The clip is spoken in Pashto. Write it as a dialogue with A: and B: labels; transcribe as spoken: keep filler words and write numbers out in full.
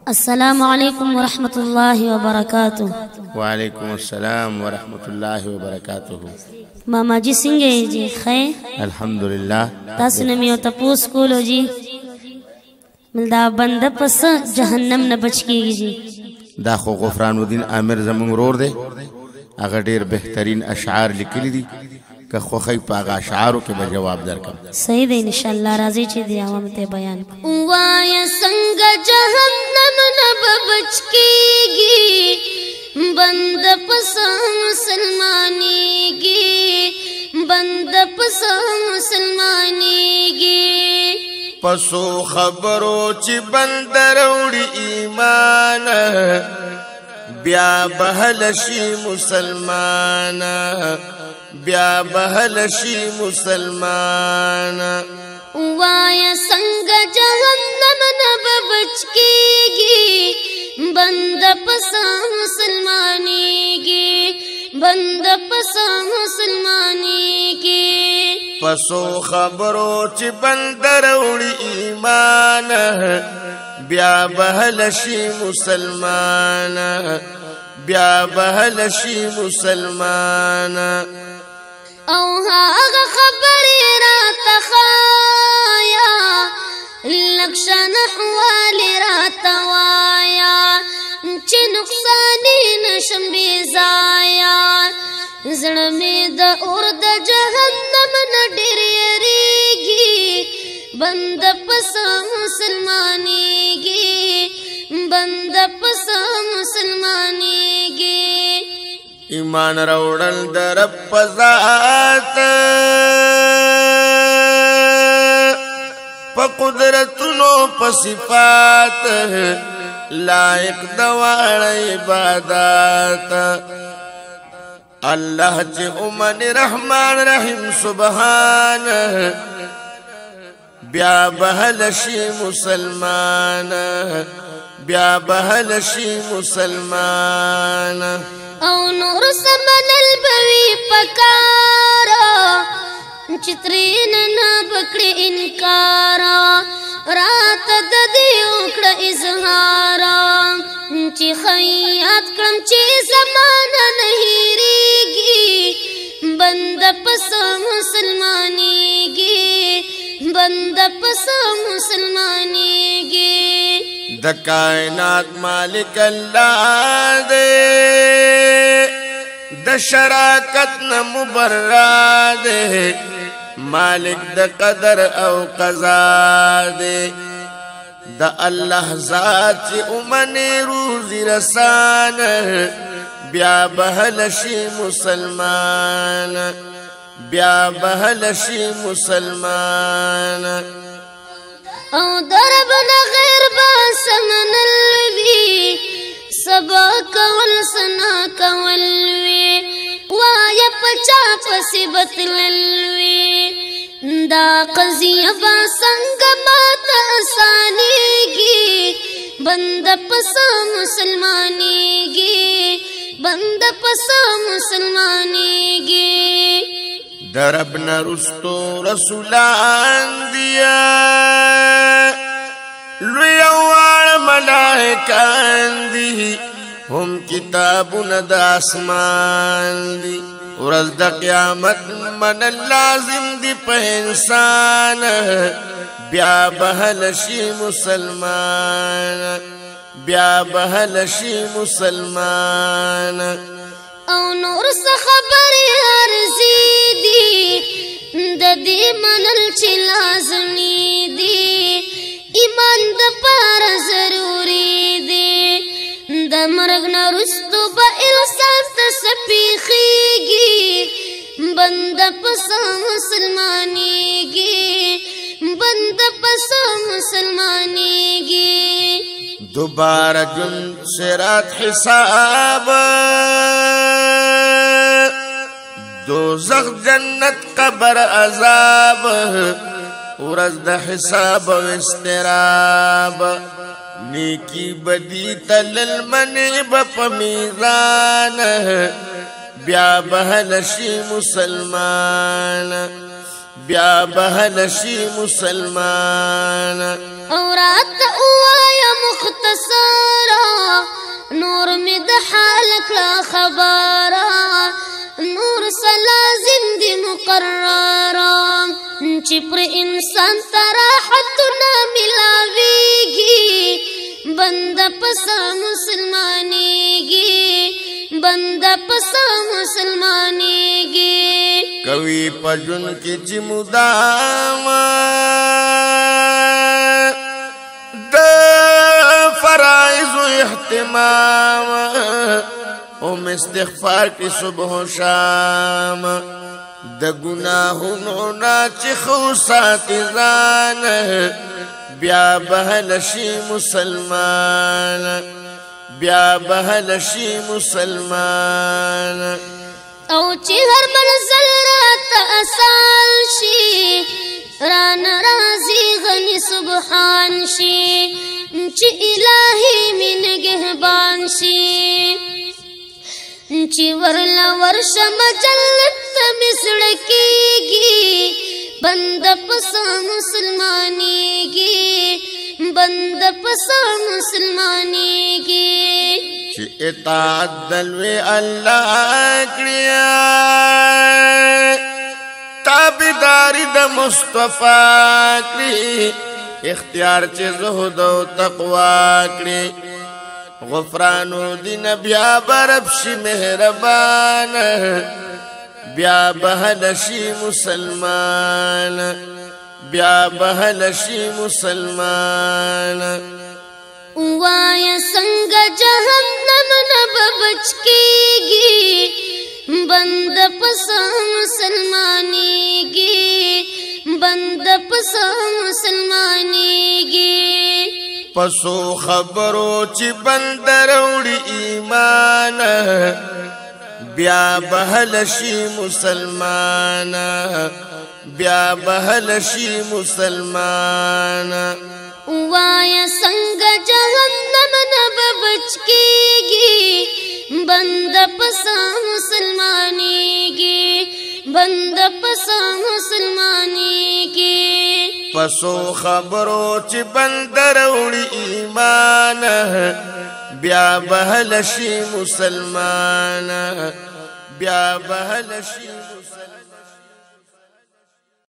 A: السلام علیکم ورحمۃ اللہ وبرکاتہ.
B: وعلیکم السلام ورحمۃ اللہ وبرکاتہ.
A: ماما جی څنګه جی خیر؟
B: الحمدللہ.
A: تاسو نه مې تپوس کولو جی ملدا بنده پس جهنم نه بچ کیږي جی.
B: دا خو غفران الدین عامر زمون ورور دی، هغه ډیر بهترین اشعار لیکلي دي، که خوخی په هغه اشعارو کې به جواب درکم.
A: صحیح دی ان شاء الله. راځي چې دی عوام ته بیان وایا څنګه جهنم نه بچ کیږي بند پس مسلمانېږي بند پس مسلمانېږي
B: پسو خبرو چې بند راوړي ایمان بیا بهل شي مسلمان بیا بهل شي مسلمان.
A: وایا څنګه جهنم نه بچ کیږي بند پس مسلمانېږي بند پس مسلمانېږي
B: پسو خبرو چې بند راوړي ایمان بیا بهل شي مسلمان بیا بهل شي مسلمان.
A: او هغه خبرې راته ښایه لکشن احوال راته وایه چې نقصانې نشم بې ځایه زړه مې د اور د جهنم نه ډېر یېرېږي بند پس مسلمانېږي بند پس مسلمانېږي.
B: ایمان راوړل د رب په ذات په قدرتونو په صفات لایق د واړه عبادت الله چې اومن رحمان رحیم سبحان بیا بهل شي مسلمان بیا بهل شي مسلمان.
A: او نور سمنل بوي پکارا چترین نه بکړي انکار رات د دې وکړه اظهار چې خیات کړم چې زمانہ نه هېرېږي بند پس مسلمانېږي بند پس مسلمانېږي.
B: د کائنات مالک الله دې د شراکت نه مبرا دې مالک د قدر او قضا دې د الله ذات اومنې روزي رسان بیا بهل شي مسلمان بیا بهل شي مسلمان.
A: او درب نه غیر باسمنل وی سبا کول سنا کول وی وایا پچا پسی بتلل وی دا قضیه با څنګه ماته اسانېږي بند پس مسلمانېږي بند پس مسلمانېږي.
B: درب نرستو رسولان دیا لویوار ملائکان دی هم کتابون دا اسمان دی ورځ د قیامت من لازم دی په انسان بیا بهل شي مسلمان بیا بهل شي مسلمان.
A: او نور څه خبرې عرضي دي د دې منل چې لازمي دي ایمان د پاره ضروري دي د مرګ نه وروسته به انسان ته څه پېښېږي بند پس مسلمانېږي بند پس مسلمانېږي.
B: دوباره جن صراط حساب دوزخ جنت قبر عذاب ورځ د حساب او استراب نیکی بدی تلل منی په میزان بیا بهل شي مسلمان بیا بهل شي مسلمان.
A: او رات اوایا مختصر خبره نور سلازم دی مقرره چې پر انسان تراحتونه ملاویږي بنده پس مسلمانیږي بنده پس مسلمانیږي
B: کوي پجن کې چې مدام د فرائض اهتمام ام استغفار کی صبح و شام د گناہونو نا چې خو ساتي ځان بیا بهل شي مسلمان بیا بهل شي مسلمان
A: او چې هر منزل راته آسان شي ران رازي غني سبحان شي چې الهي می نگهبان شي چې ورلا ورشم جنت مسړکیږي بند پس مسلمانیږي بند پس مسلمانیږي
B: چې اطاعت دلوي الله کړیا تابعداري د مصطفی کړی اختیار چې زهد او تقوا کړی غفرانو دین بیا برب شي مهربان بیا بهل شي مسلمان بیا بهل شي مسلمان
A: وایا څنګه جهنم نه بچ کیږي بند پس مسلمانیږي بند پس مسلمانیږي
B: پسو خبرو چې بندر وړي ایمان بیا بهل شي مسلمان بیا بهل شي مسلمان
A: وایا څنګه جهنم نه بچ کیږي بند پس مسلمانیږي بند پس مسلمانیږي
B: پسو خبرو چې بندر وړي ایمان بیا بهل شي مسلمان بیا بهل شي مسلمان